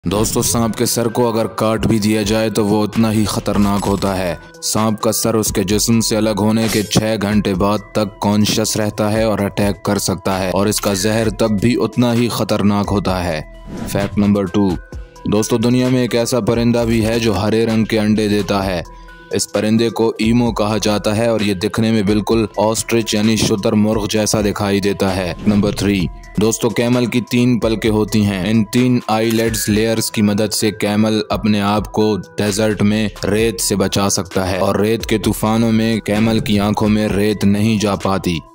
दोस्तों, सांप के सर को अगर काट भी दिया जाए तो वो उतना ही खतरनाक होता है। सांप का सर उसके जिस्म से अलग होने के 6 घंटे बाद तक कॉन्शियस रहता है और अटैक कर सकता है, और इसका जहर तब भी उतना ही खतरनाक होता है। Fact number 2। दोस्तों, दुनिया में एक ऐसा परिंदा भी है जो हरे रंग के अंडे देता है। इस परिंदे को ईमो कहा जाता है और ये दिखने में बिल्कुल ऑस्ट्रिच यानी शुतुरमुर्ग जैसा दिखाई देता है। नंबर 3। दोस्तों, कैमल की 3 पलकें होती हैं। इन 3 आईलेट्स लेयर्स की मदद से कैमल अपने आप को डेजर्ट में रेत से बचा सकता है, और रेत के तूफानों में कैमल की आंखों में रेत नहीं जा पाती।